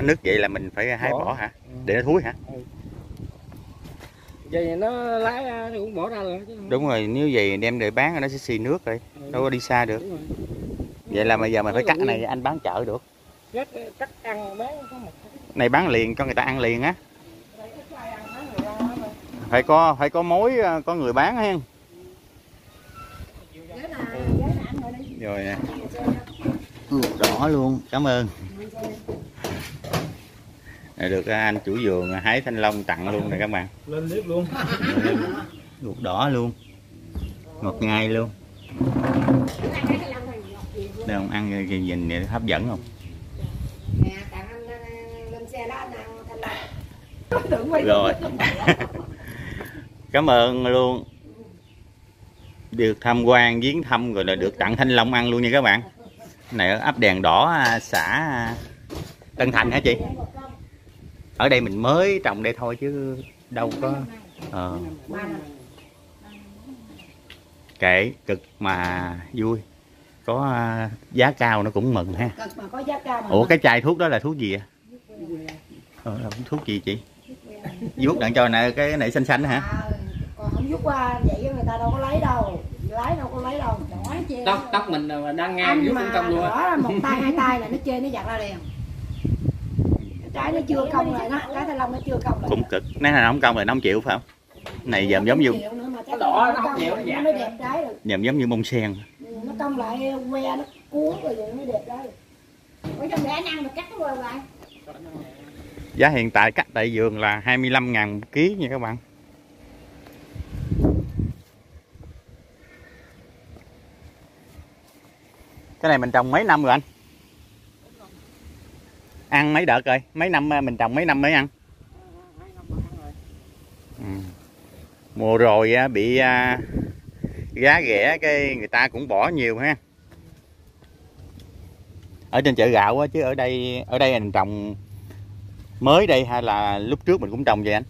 nứt vậy là mình phải hái bỏ hả? Để nó thúi hả? Vậy nó lái nó cũng bỏ ra rồi chứ. Đúng rồi, nếu vậy đem để bán nó sẽ xì nước rồi, đâu có đi xa được. Vậy là bây giờ mình phải cắt này anh bán chợ được. Cắt ăn bán có một Này bán liền cho người ta ăn liền á. Phải có mối, có người bán hen. Rồi nè. Luộc đỏ luôn, cảm ơn. Được anh chủ vườn hái thanh long tặng luôn nè các bạn. lên clip luôn. Luộc đỏ luôn. Ngọt ngay luôn. Đây không ăn nhìn hấp dẫn không? Rồi. Cảm ơn luôn. Được tham quan viếng thăm rồi là được tặng thanh long ăn luôn nha các bạn. Này ở ấp Đèn Đỏ, xã Tân Thành hả chị? Ở đây mình mới trồng đây thôi chứ đâu có kệ cực mà vui. Có giá cao nó cũng mừng ha. Ủa cái chai thuốc đó là thuốc gì ạ? Là thuốc gì chị? Vuốt đặng cho này cái này xanh xanh hả? Còn không vuốt qua vậy người ta đâu có lấy đâu. Đâu có lấy đâu. Tóc mình đang ngang vuốt công luôn á. Một tay hai tay là nó chê nó giặt ra liền. Trái nó chưa cong lại đó, trái thanh long nó chưa cong lại. Cũng cực. Nếu là nó không cong thì nó không chịu phải không? Này dòm giống như nó đỏ nó không chịu nó nó đẹp trái rồi. Dòm giống như bông sen. Nó cong lại que nó cuốn rồi vậy mới đẹp trái. Ở trong để anh ăn mà cắt nó rồi lại. Giá hiện tại cắt tại vườn là 25.000 một ký nha các bạn. Cái này mình trồng mấy năm rồi anh? Ăn mấy đợt rồi? Mấy năm mình trồng mấy năm mới ăn? Mùa rồi bị giá rẻ cái người ta cũng bỏ nhiều ha. Ở trên chợ gạo á, chứ ở đây mình trồng mới đây hay là lúc trước mình cũng trồng vậy anh?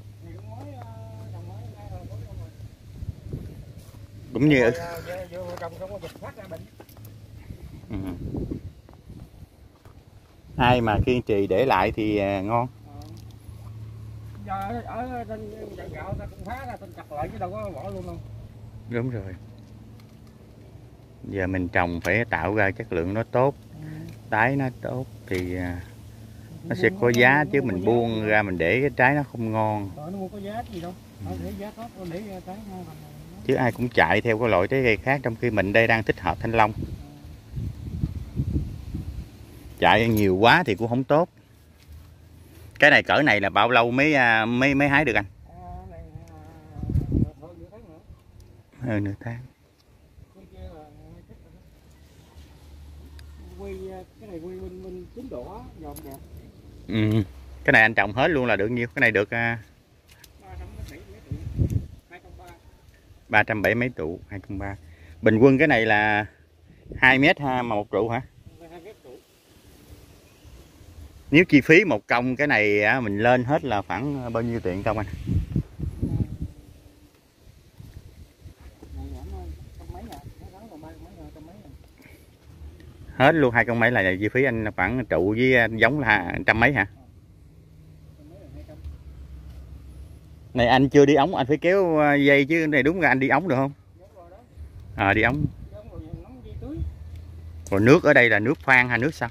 Cũng như ai mà kiên trì để lại thì ngon. Ở trên chợ gạo ta cũng phá ra tên chặt lại chứ đâu có bỏ luôn đâu. Đúng rồi. Giờ mình trồng phải tạo ra chất lượng nó tốt, tái nó tốt thì nó sẽ có giá, chứ mình buông ra mình để cái trái nó không ngon. Nó có giá gì đâu. Để giá tốt để trái ngon. Chứ ai cũng chạy theo cái loại trái cây khác, trong khi mình đây đang thích hợp thanh long. Chạy nhiều quá thì cũng không tốt. Cái này cỡ này là bao lâu mới hái được anh? Hơn nửa tháng. Cái này quy bên chín đỏ giòn đẹp. Cái này anh trồng hết luôn là được nhiêu? Cái này được 370 mấy trụ, 230. Bình quân cái này là 2 mét ha, mà một trụ hả? Nếu chi phí một công cái này mình lên hết là khoảng bao nhiêu tiền công anh? Hết luôn 2 công mấy là chi phí anh khoảng trụ với giống là 100 mấy hả? Này anh chưa đi ống, anh phải kéo dây chứ, này đúng là anh đi ống được không? Đi ống. Rồi nước ở đây là nước khoan hay nước sao?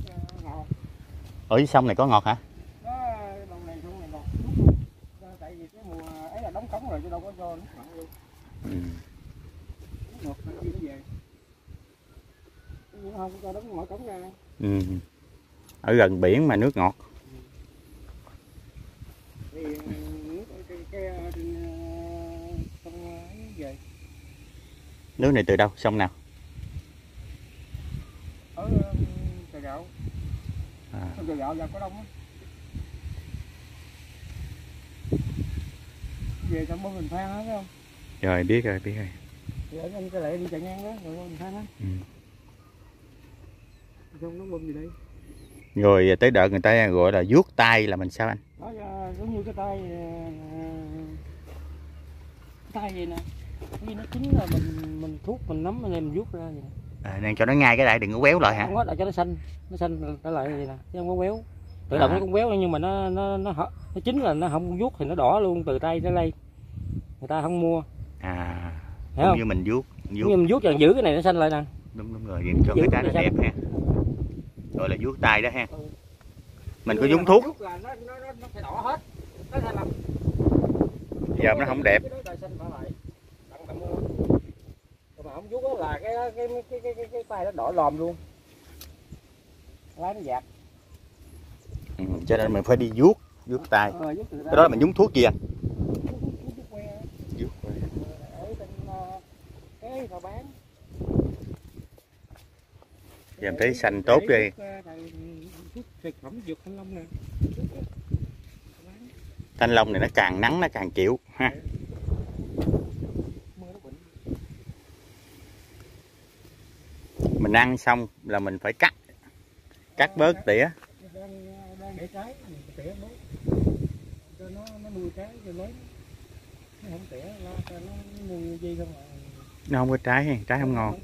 Ở dưới sông này có ngọt hả? Tại vì cái mùa ấy là đóng cống rồi chứ đâu có cho nước mặn luôn. Ngọt nó về. Không cho đóng mở cống ra. Ở gần biển mà nước ngọt. Thì nước sông về. Nước này từ đâu? Sông nào? Ở Chợ Gạo. Sông Chợ Gạo vào có đông á. Về trong bông Bình Phan á phải không? Rồi biết rồi. Thì ở anh cái lại đi chợ ngang đó, rồi bông Bình Phan á. Xong nó bông gì đây? Rồi tới đợt người ta gọi là vuốt tay là mình sao anh? Đó giống như cái tay vậy nè. Khi nó chín rồi mình thuốc mình nắm lên mình vuốt ra vậy nè. Đang cho nó ngay cái lại đừng có quéo lại hả? Không có, để cho nó xanh trở lại vậy nè, chứ không có quéo. tự động nó cũng béo nhưng mà nó chín là nó không vuốt thì nó đỏ luôn từ tay tới đây, người ta không mua. Hiểu không? Như mình vuốt Như mình vuốt giữ cái này nó xanh lại nè. Đúng rồi, cho cái trái nó đẹp ha. Rồi là vuốt tay đó ha. Mình có nhúng thuốc là nó sẽ đỏ hết. Nó thành là giờ nó không đẹp. Mà không vuốt là cái tay nó đỏ lòm luôn, lá nó dạt. Cho nên mình phải đi vuốt tay. Cái đó là mình nhúng thuốc gì anh? Vuốt que. Cái họ bán. Giờ em thấy xanh tốt đi. Thực phẩm dược thanh long nè. Thanh long này nó càng nắng nó càng chịu ha. Mình ăn xong là mình phải cắt bớt tỉa. Đang để trái mình tỉa bớt cho nó nuôi trái cho lớn. Nó không tỉa cho nó nuôi dây không à. Nó không có trái không ngon.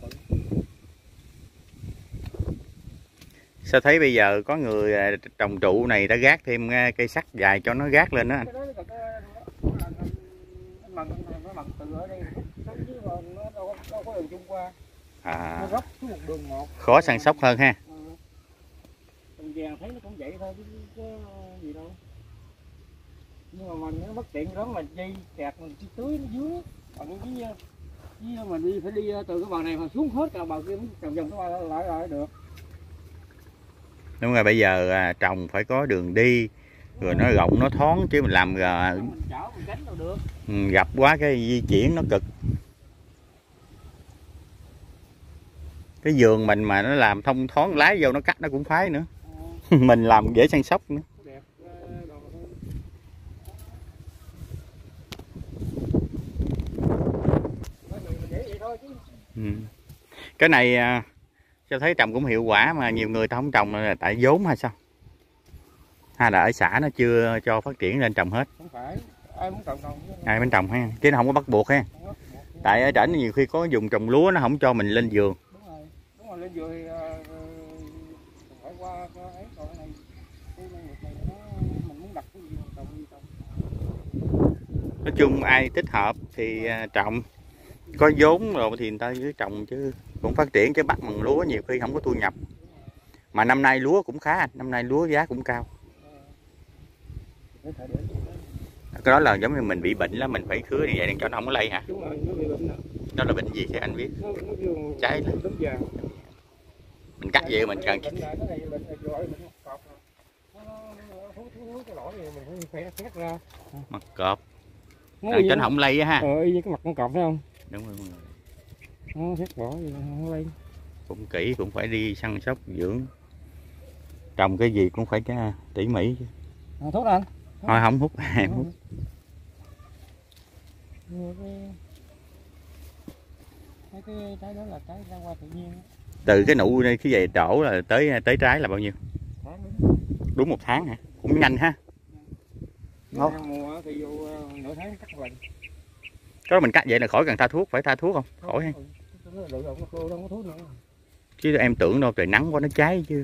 Sao thấy bây giờ có người trồng trụ này đã gác thêm cây sắt dài cho nó gác lên đó anh? Khó săn sóc hơn ha. Vàng thấy nó cũng vậy thôi chứ có gì đâu. Nhưng mà mình nó bất tiện lắm mà dây kẹt mình tưới nó dưới. Còn với mình đi phải đi từ cái bờ này mà xuống hết cả bờ kia trồng cái lại được. Đúng rồi, bây giờ trồng phải có đường đi rồi nó rộng nó thoáng chứ mình làm gặp quá cái di chuyển nó cực. Cái vườn mình mà nó làm thông thoáng lái vô nó cắt nó cũng phái nữa. Mình làm dễ săn sóc nữa. Cái này cho thấy trồng cũng hiệu quả mà nhiều người ta không trồng là tại vốn hay sao? Hay là ở xã nó chưa cho phát triển lên trồng hết? Không phải, ai muốn trồng trồng. Ai muốn trồng ha, chứ nó không có bắt buộc ha. Tại ở trển nhiều khi có dùng trồng lúa nó không cho mình lên vườn. Đúng rồi lên vườn thì phải qua ấy còn này mình muốn đặt cái gì trồng đi trồng. Nói chung ai thích hợp thì trồng, có vốn rồi thì người ta cứ trồng chứ cũng phát triển, chứ bắt bằng lúa nhiều khi không có thu nhập. Mà năm nay lúa cũng khá anh, năm nay lúa giá cũng cao. Cái đó là giống như mình bị bệnh là mình phải khứa như vậy để cho nó không có lây hả? Đúng rồi, nó bị bệnh. Đó là bệnh gì thế anh biết? Trái mình cắt vậy mình cần mặt cọp. Cho nó không lây á ha. Y như cái mặt con cọp phải không? Đúng rồi. Nó xét bỏ gì không lây. Cũng kỹ, cũng phải đi săn sóc dưỡng. Trồng cái gì cũng phải tỉ mỉ chứ. Thuốc anh. Thôi không hút, em hút. Cái trái đó là trái ra qua tự nhiên. Từ cái nụ cái về đổ là tới trái là bao nhiêu? Đúng 1 tháng hả? Cũng nhanh ha. Mùa thì vô nửa tháng cắt lần. Cái đó mình cắt vậy là khỏi cần tha thuốc, phải tha thuốc không? Khỏi ha. Chứ em tưởng đâu trời nắng quá nó cháy chứ.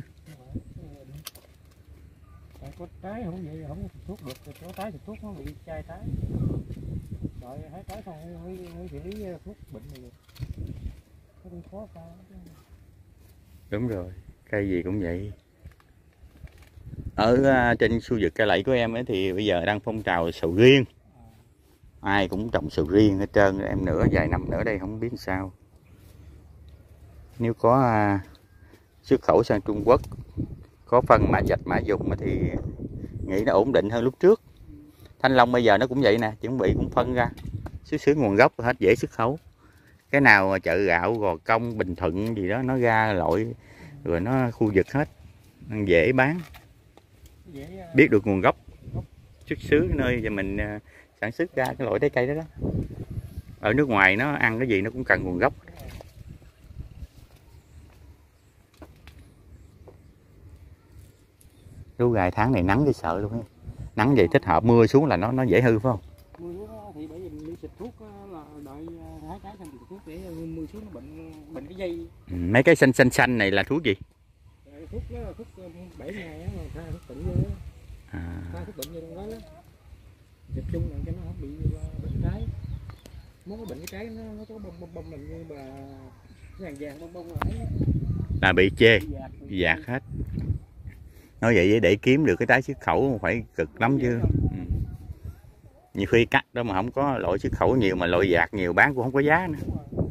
Có trái không vậy không thuốc được, có trái thì thuốc nó bị chai trái. Rồi hái trái xong không xử lý thuốc bệnh này được. Nó cũng khó sao. Đúng rồi, cây gì cũng vậy. Ở trên khu vực cây lậy của em ấy thì bây giờ đang phong trào sầu riêng. Ai cũng trồng sầu riêng hết trơn, em nữa vài năm nữa đây không biết sao. Nếu có xuất khẩu sang Trung Quốc, có phân mạ dạch mạ dùng thì nghĩ nó ổn định hơn lúc trước. Thanh long bây giờ nó cũng vậy nè, chuẩn bị cũng phân ra xuất xứ nguồn gốc hết, dễ xuất khẩu. Cái nào chợ gạo Gò Công, Bình Thuận gì đó nó ra loại rồi nó khu vực hết, dễ bán, biết được nguồn gốc xuất xứ nơi và mình sản xuất ra cái loại trái cây đó. Ở nước ngoài nó ăn cái gì nó cũng cần nguồn gốc. Lúa gài tháng này nắng cái sợ luôn á. Nắng vậy thích hợp, mưa xuống là nó dễ hư phải không? Mưa thì bởi vì mình đi xịt thuốc là đợi hái trái xong xịt thuốc để mưa xuống nó bệnh cái dây. Mấy cái xanh này là thuốc gì? Thuốc đó là thuốc 7 ngày á, thuốc tự nhiên. bệnh như trong đó đó, dập chung là cho nó không bị bệnh trái. Muốn cái bệnh cái trái nó có bông mình như bà vàng bông lại là bị chê dạt hết. Nói vậy để kiếm được cái trái xuất khẩu phải cực lắm chứ. Nhiều khi cắt đó mà không có loại xuất khẩu nhiều mà loại dạt nhiều bán cũng không có giá nữa.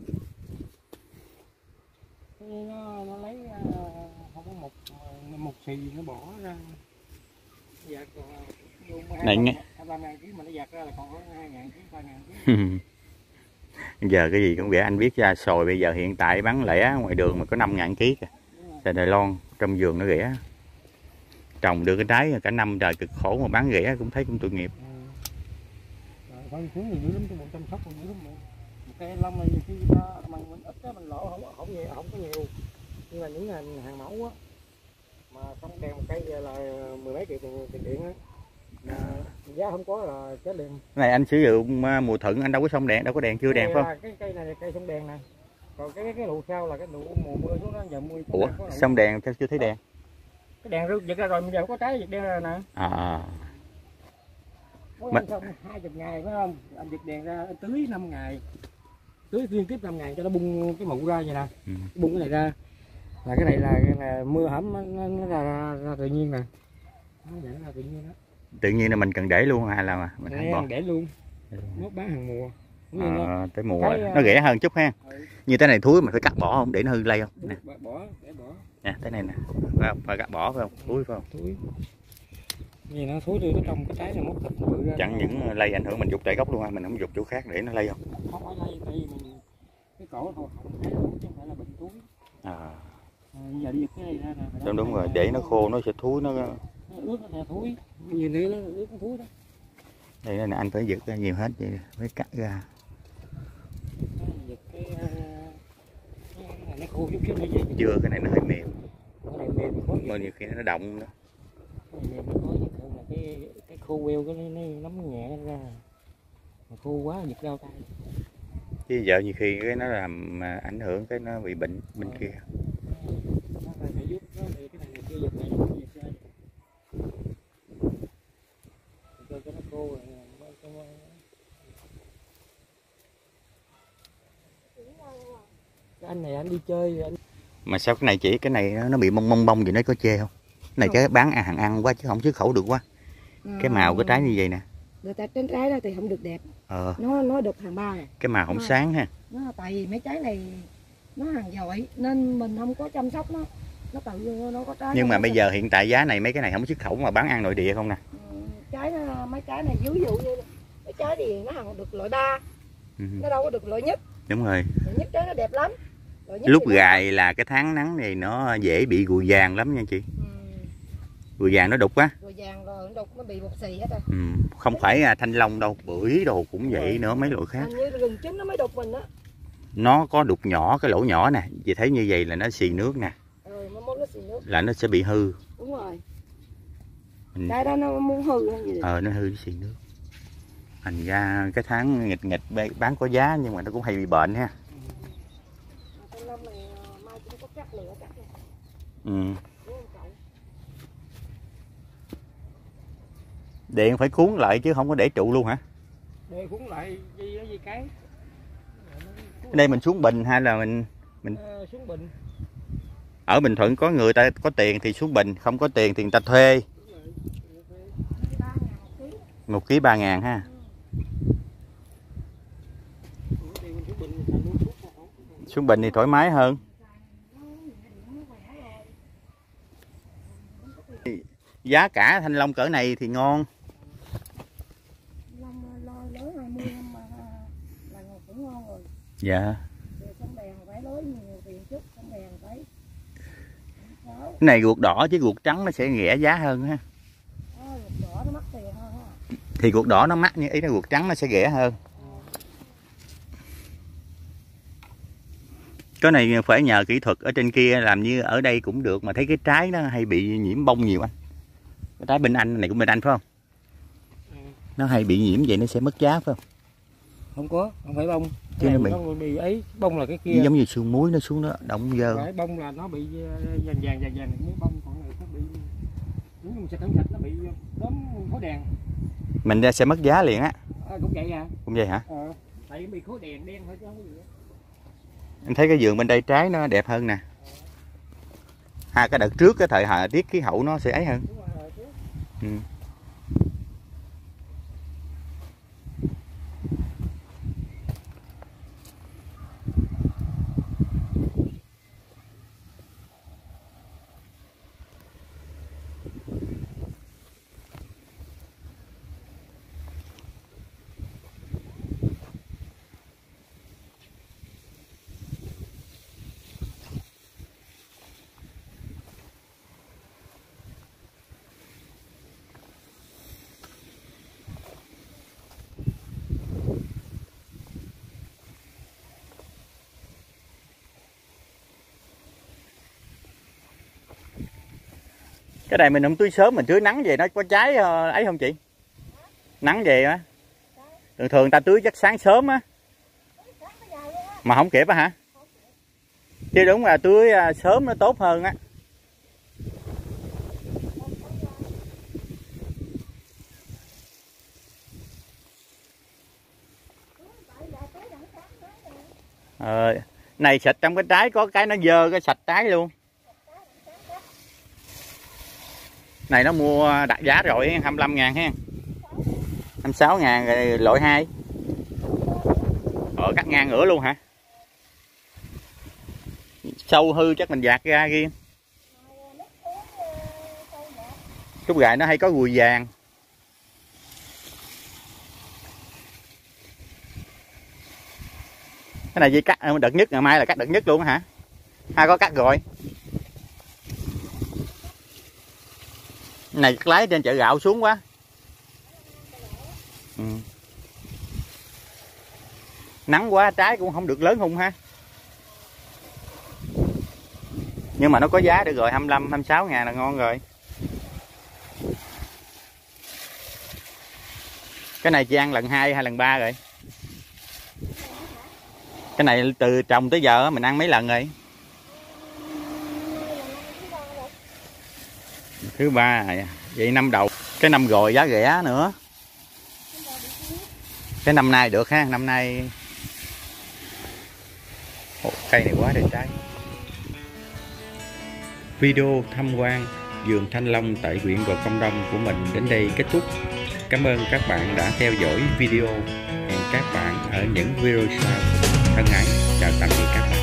Nó lấy không có một xì nó bỏ ra dạt này nghe 3.000 kg mà nó dạt ra là còn có 2.000 kg 3.000 kg. Giờ cái gì cũng vậy, anh biết ra sồi bây giờ hiện tại bán lẻ ngoài đường mà có 5.000 kg kìa. Tại Đài Loan trong vườn nó rẻ. Trồng được cái trái cả năm trời cực khổ mà bán rẻ cũng thấy cũng tội nghiệp. Phân xuống thì dữ lắm, tôi chăm sóc dữ lắm. Một cây lông này khi mình ít á mình lỗ không có nhiều. Nhưng mà những hàng mẫu á mà không đèn một cây giờ là 10 mấy triệu tiền điện á. Mà giá không có là chết liền. Này anh sử dụng mùa thuận anh đâu có xông đèn, đâu có đèn chưa đèn không? Cái cây này là cây xông đèn nè. Còn cái lụ sau là cái lụ mùa mưa xuống nó giờ mưa. Ủa, xông đèn sao chưa thấy đèn? Cái đèn giật ra rồi bây giờ có trái giật đèn ra nè. Anh xong 20 ngày phải không? Anh giật đèn ra anh tưới 5 ngày. Tưới liên tiếp 5 ngày cho nó bung cái mụ ra vậy nè. Bung cái này ra. Là cái này là mưa hẩm nó ra tự nhiên nè. Nó vậy là tự nhiên đó. Tự nhiên là mình cần để luôn hay là mình bỏ? Để luôn. Nó bán hàng mùa. Tới mùa nó rẻ hơn chút ha. Như thế này thúi mình phải cắt bỏ không để nó hư lây không? Nè. Bỏ. Nè, thế này nè. Phải cắt bỏ phải không? Thúi phải không? Thúi. Vì nó thúi nó trong cái trái này mốt thịt bự ra. Chẳng những lây ảnh hưởng mình dục tại gốc luôn ha, mình không dục chỗ khác để nó lây không? Không phải lây, tại vì mình cái cổ thôi không thấy chứ không phải là bệnh thúi. Giờ đi giật cái này ra nè. Đúng rồi, để nó khô nó sẽ thúi nó ướt nó là thúi. Như thế nó ướt nó thúi đó. Đây là anh phải giật ra nhiều hết vậy mới cắt ra. Giật cái này nó khô chút xíu nữa vậy. Chưa, cái này nó hơi mềm. Cái này mềm khó mà nhiều khi nó động đó. Mềm nó khó giật hơn là cái khô queo cái nó nắm nhẹ ra. Mà khô quá giật đau tay. Chứ giờ nhiều khi cái nó làm ảnh hưởng cái nó bị bệnh bên kia. Nó phải giúp nó thì cái này chưa giật này nó giật ra. Cho nó khô rồi. Cái anh này anh đi chơi anh... Mà sao cái này chỉ cái này nó bị bong bong gì nó có chê không? Cái này cái bán hàng ăn quá chứ không xuất khẩu được quá. Cái màu cái trái như vậy nè. Người ta trên trái đó thì không được đẹp. Nó được hàng ba này. Cái màu không sáng ha. Nó tại vì mấy trái này nó hàng giỏi nên mình không có chăm sóc nó. Nó tự nó có trái. Nhưng mà bây giờ hiện tại giá này mấy cái này không xuất khẩu mà bán ăn nội địa không nè. Mấy trái này ví dụ như mấy trái thì nó hàng được loại 3. Nó đâu có được loại nhất. Đúng rồi. Loại nhất trái nó đẹp lắm. Lúc gài là cái tháng nắng này nó dễ bị ruồi vàng lắm nha chị. Ruồi vàng nó đục á. Ruồi vàng rồi nó đục nó bị bột xì hết rồi. Không phải thanh long đâu, bưởi đồ cũng vậy nữa, mấy loại khác. Như rừng trứng nó mới đục mình á. Nó có đục nhỏ cái lỗ nhỏ nè, chị thấy như vậy là nó xì nước nè. Nó xì nước. Là nó sẽ bị hư. Đúng rồi. Cái đó nó muốn hư gì vậy? Nó hư xì nước. Thành ra cái tháng nghịch bán có giá nhưng mà nó cũng hay bị bệnh ha. Điện phải cuốn lại chứ không có để trụ luôn hả? Để cuốn lại gì cái. Đây mình xuống Bình hay là mình xuống Bình. Ở Bình Thuận có người ta có tiền thì xuống Bình, không có tiền thì người ta thuê. 1 kg 3.000 ha. Xuống Bình thì thoải mái hơn. Giá cả thanh long cỡ này thì ngon. Dạ. Cái này ruột đỏ chứ ruột trắng nó sẽ rẻ giá hơn ha. Thì ruột đỏ nó mắc nhưng ý là ruột trắng nó sẽ rẻ hơn. Cái này phải nhờ kỹ thuật ở trên kia làm như ở đây cũng được mà thấy cái trái nó hay bị nhiễm bông nhiều anh. Cái trái bên Anh này cũng bên Anh phải không? Nó hay bị nhiễm vậy nó sẽ mất giá phải không? Không phải bông. Chứ nó bị ấy, bông là cái kia. Giống như sương muối nó xuống nó động dơ. Cái bông là nó bị vàng muối bông còn này nó bị Nếu mình xịt không sạch nó bị đốm khối đèn. Mình ra sẽ mất giá liền á. Cũng vậy hả? Cũng vậy hả? Tại bị khối đèn đen thôi chứ không có gì. Anh thấy cái vườn bên đây trái nó đẹp hơn nè. Cái đợt trước cái thời tiết khí hậu nó sẽ ấy hơn. Ừ. Cái này mình không tưới sớm, mình tưới nắng về nó có trái ấy không chị? Nắng về á. Thường thường ta tưới chắc sáng sớm á. Mà không kịp á hả? Chứ đúng là tưới sớm nó tốt hơn á. Này xịt trong cái trái có cái nó dơ cái sạch trái luôn. Này nó mua đặt giá rồi 25.000 ha. 26.000 rồi loại 2. Cắt ngang ngửa luôn hả? Sâu hư chắc mình dạt ra riêng. Trúc gài nó hay có gùi vàng. Cái này chỉ cắt đợt nhất, ngày mai là cắt đợt nhất luôn hả? Có cắt rồi. Này lái trên chợ gạo xuống quá. Nắng quá trái cũng không được lớn hung ha. Nhưng mà nó có giá được rồi, 25, 26 ngàn là ngon rồi. Cái này chị ăn lần 2 hay lần 3 rồi? Cái này từ trồng tới giờ mình ăn mấy lần rồi? Thứ 3 rồi. Vậy năm đầu. Cái năm rồi giá rẻ nữa. Cái năm nay được ha, năm nay cây này quá đẹp trái. Video tham quan vườn thanh long tại huyện Gò Công Đông của mình đến đây kết thúc. Cảm ơn các bạn đã theo dõi video. Hẹn các bạn ở những video sau. Thân ái chào tạm biệt các bạn.